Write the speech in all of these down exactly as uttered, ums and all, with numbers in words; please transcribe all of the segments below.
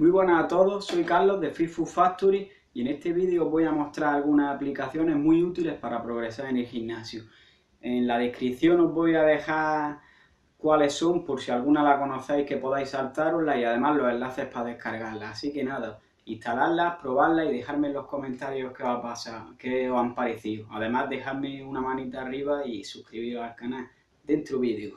Muy buenas a todos, soy Carlos de Fit Food Factory y en este vídeo os voy a mostrar algunas aplicaciones muy útiles para progresar en el gimnasio. En la descripción os voy a dejar cuáles son, por si alguna la conocéis que podáis saltarosla, y además los enlaces para descargarla. Así que nada, instalarlas, probarlas y dejadme en los comentarios qué os ha pasado, qué os han parecido. Además dejadme una manita arriba y suscribiros al canal. Dentro vídeo.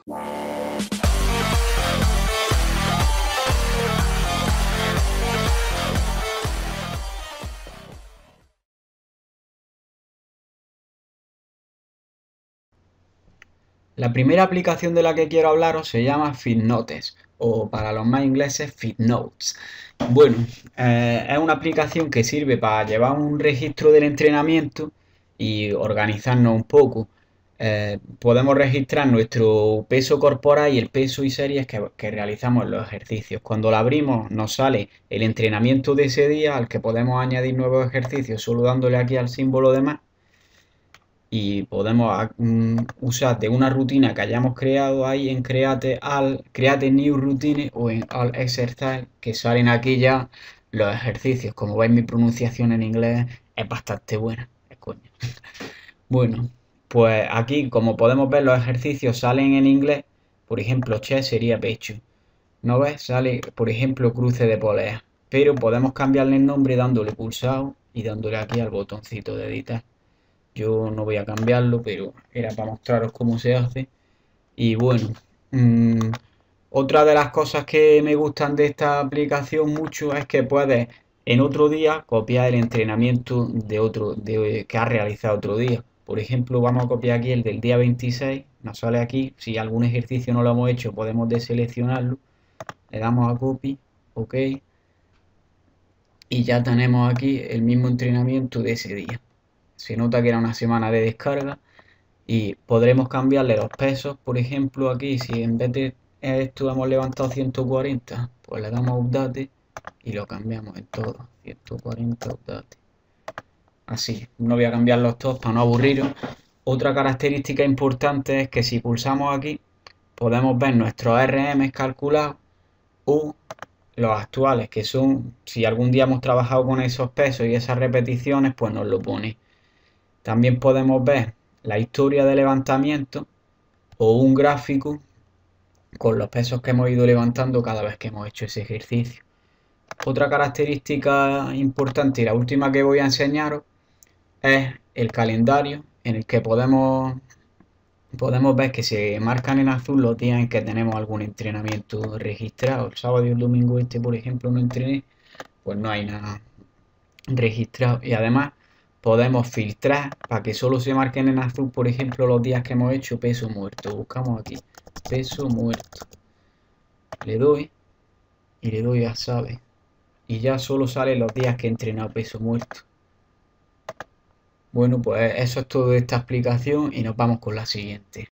La primera aplicación de la que quiero hablaros se llama FitNotes, o para los más ingleses FitNotes. Bueno, eh, es una aplicación que sirve para llevar un registro del entrenamiento y organizarnos un poco. Eh, podemos registrar nuestro peso corporal y el peso y series que, que realizamos en los ejercicios. Cuando la abrimos nos sale el entrenamiento de ese día al que podemos añadir nuevos ejercicios solo dándole aquí al símbolo de más. Y podemos um, usar de una rutina que hayamos creado ahí en Create, al, Create New Routine o en All Exercise, que salen aquí ya los ejercicios. Como veis, mi pronunciación en inglés es bastante buena. Es coño. Bueno, pues aquí, como podemos ver, los ejercicios salen en inglés. Por ejemplo, chest sería pecho. ¿No ves? Sale, por ejemplo, cruce de polea. Pero podemos cambiarle el nombre dándole pulsado y dándole aquí al botoncito de editar. Yo no voy a cambiarlo, pero era para mostraros cómo se hace. Y bueno, mmm, otra de las cosas que me gustan de esta aplicación mucho es que puedes en otro día copiar el entrenamiento de otro de, que has realizado otro día. Por ejemplo, vamos a copiar aquí el del día veintiséis, nos sale aquí. Si algún ejercicio no lo hemos hecho, podemos deseleccionarlo. Le damos a copy, ok. Y ya tenemos aquí el mismo entrenamiento de ese día. Se nota que era una semana de descarga y podremos cambiarle los pesos. Por ejemplo, aquí si en vez de esto hemos levantado ciento cuarenta, pues le damos update y lo cambiamos en todo, ciento cuarenta update. Así, no voy a cambiarlos todos para no aburriros. Otra característica importante es que si pulsamos aquí podemos ver nuestros R M calculados o los actuales, que son, si algún día hemos trabajado con esos pesos y esas repeticiones, pues nos lo pone. También podemos ver la historia de levantamiento o un gráfico con los pesos que hemos ido levantando cada vez que hemos hecho ese ejercicio. Otra característica importante y la última que voy a enseñaros es el calendario, en el que podemos, podemos ver que se marcan en azul los días en que tenemos algún entrenamiento registrado. El sábado y el domingo este, por ejemplo, no entrené, pues no hay nada registrado. Y además podemos filtrar para que solo se marquen en azul, por ejemplo, los días que hemos hecho peso muerto. Buscamos aquí, peso muerto. Le doy y le doy a sabe. Y ya solo salen los días que he entrenado peso muerto. Bueno, pues eso es todo de esta explicación y nos vamos con la siguiente.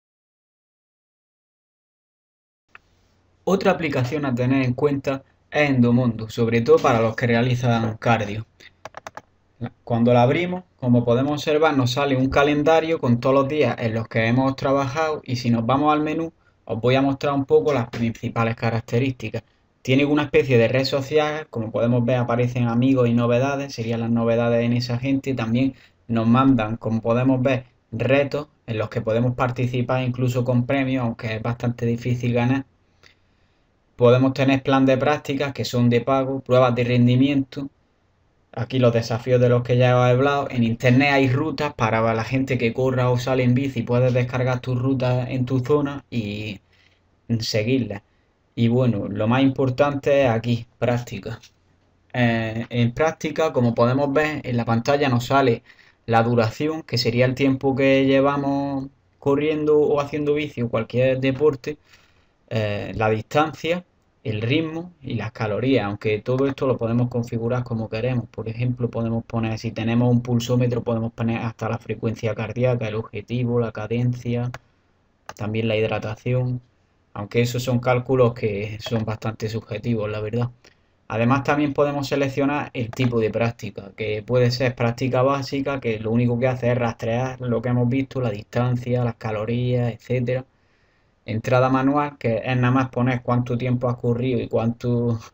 Otra aplicación a tener en cuenta es Endomondo, sobre todo para los que realizan cardio. Cuando la abrimos, como podemos observar, nos sale un calendario con todos los días en los que hemos trabajado, y si nos vamos al menú os voy a mostrar un poco las principales características. Tiene una especie de red social, como podemos ver aparecen amigos y novedades, serían las novedades en esa gente. También nos mandan, como podemos ver, retos en los que podemos participar incluso con premios, aunque es bastante difícil ganar. Podemos tener plan de prácticas que son de pago, pruebas de rendimiento. Aquí los desafíos de los que ya os he hablado. En internet hay rutas para la gente que corra o sale en bici. Puedes descargar tus rutas en tu zona y seguirlas. Y bueno, lo más importante es aquí, práctica. Eh, en práctica, como podemos ver, en la pantalla nos sale la duración, que sería el tiempo que llevamos corriendo o haciendo bici o cualquier deporte, eh, la distancia, el ritmo y las calorías, aunque todo esto lo podemos configurar como queremos. Por ejemplo, podemos poner, si tenemos un pulsómetro, podemos poner hasta la frecuencia cardíaca, el objetivo, la cadencia, también la hidratación, aunque esos son cálculos que son bastante subjetivos, la verdad. Además, también podemos seleccionar el tipo de práctica, que puede ser práctica básica, que lo único que hace es rastrear lo que hemos visto, la distancia, las calorías, etcétera. Entrada manual, que es nada más poner cuánto tiempo has corrido y cuánto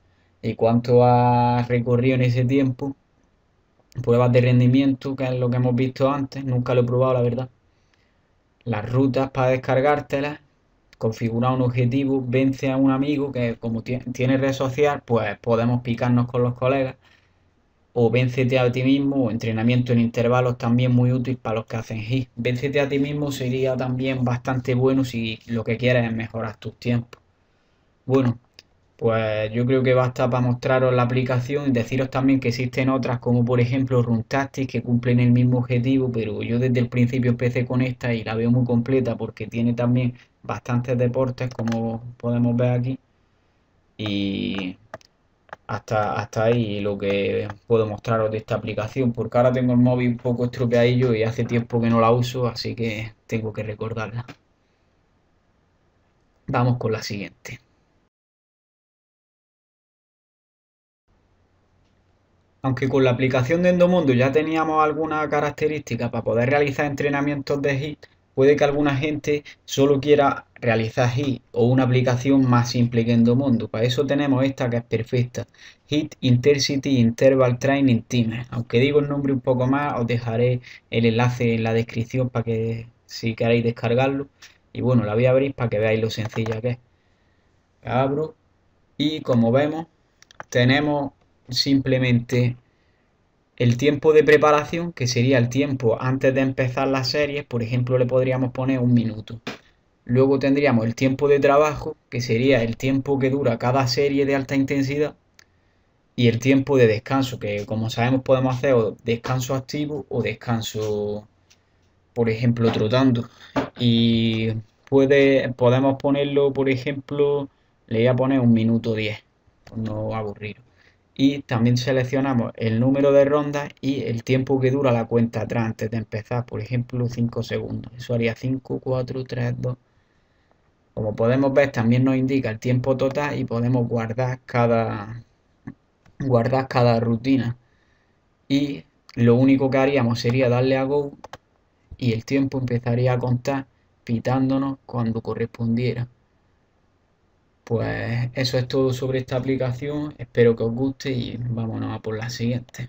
y cuánto has recorrido en ese tiempo. Pruebas de rendimiento, que es lo que hemos visto antes, nunca lo he probado, la verdad. Las rutas para descargártelas, configurar un objetivo, vence a un amigo que como tiene red social, pues podemos picarnos con los colegas, o véncete a ti mismo, o entrenamiento en intervalos también muy útil para los que hacen HIIT. Véncete a ti mismo sería también bastante bueno si lo que quieres es mejorar tus tiempos. Bueno, pues yo creo que basta para mostraros la aplicación y deciros también que existen otras como por ejemplo Runtastic que cumplen el mismo objetivo, pero yo desde el principio empecé con esta y la veo muy completa porque tiene también bastantes deportes como podemos ver aquí y hasta, hasta ahí lo que puedo mostraros de esta aplicación porque ahora tengo el móvil un poco estropeadillo y hace tiempo que no la uso, así que tengo que recordarla. Vamos con la siguiente. Aunque con la aplicación de Endomondo ya teníamos alguna característica para poder realizar entrenamientos de HIIT, puede que alguna gente solo quiera realizar HIIT o una aplicación más simple que Endomondo. Para eso tenemos esta que es perfecta, HIIT Intensity Interval Training Timer. Aunque digo el nombre un poco más, os dejaré el enlace en la descripción para que si queréis descargarlo. Y bueno, la voy a abrir para que veáis lo sencilla que es. La abro y como vemos tenemos simplemente el tiempo de preparación, que sería el tiempo antes de empezar las series, por ejemplo, le podríamos poner un minuto. Luego tendríamos el tiempo de trabajo, que sería el tiempo que dura cada serie de alta intensidad. Y el tiempo de descanso, que como sabemos podemos hacer o descanso activo o descanso, por ejemplo, trotando. Y puede, podemos ponerlo, por ejemplo, le voy a poner un minuto diez, por no aburrir. Y también seleccionamos el número de rondas y el tiempo que dura la cuenta atrás antes de empezar, por ejemplo cinco segundos. Eso haría cinco, cuatro, tres, dos. Como podemos ver también nos indica el tiempo total y podemos guardar cada, guardar cada rutina. Y lo único que haríamos sería darle a Go y el tiempo empezaría a contar pitándonos cuando correspondiera. Pues eso es todo sobre esta aplicación, espero que os guste y vámonos a por la siguiente.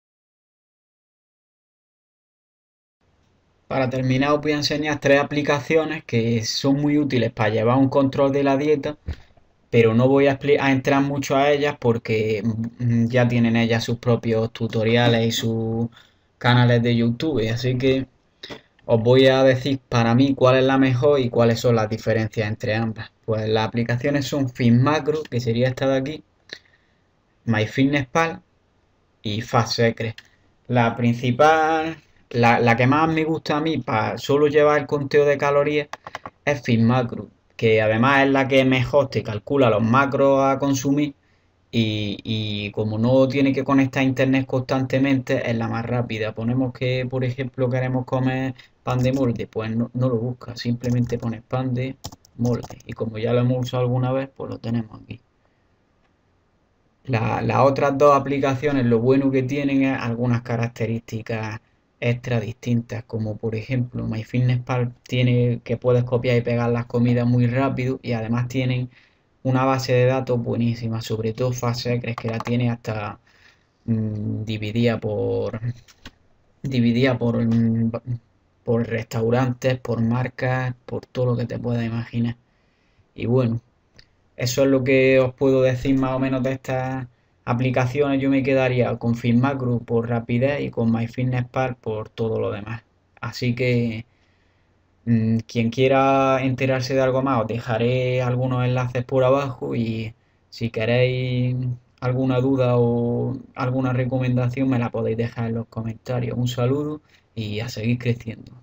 Para terminar os voy a enseñar tres aplicaciones que son muy útiles para llevar un control de la dieta, pero no voy a, a entrar mucho a ellas porque mm, ya tienen ellas sus propios tutoriales y sus canales de YouTube, así que os voy a decir para mí cuál es la mejor y cuáles son las diferencias entre ambas. Pues las aplicaciones son FitMacro, que sería esta de aquí, MyFitnessPal y FastSecret. La principal, la, la que más me gusta a mí para solo llevar el conteo de calorías es FitMacro, que además es la que mejor te calcula los macros a consumir y, y como no tiene que conectar a internet constantemente, es la más rápida. Ponemos que, por ejemplo, queremos comer pan de molde, pues no, no lo buscas, simplemente pones pan de molde y como ya lo hemos usado alguna vez, pues lo tenemos aquí. La- las otras dos aplicaciones, lo bueno que tienen es algunas características extra distintas, como por ejemplo MyFitnessPal tiene que puedes copiar y pegar las comidas muy rápido y además tienen una base de datos buenísima, sobre todo FastSecret que la tiene hasta mm, dividida por dividida por, mm, por restaurantes, por marcas, por todo lo que te puedas imaginar. Y bueno. Eso es lo que os puedo decir más o menos de estas aplicaciones. Yo me quedaría con FitMacro por rapidez y con MyFitnessPal por todo lo demás. Así que mmm, quien quiera enterarse de algo más, os dejaré algunos enlaces por abajo y si queréis alguna duda o alguna recomendación me la podéis dejar en los comentarios. Un saludo y a seguir creciendo.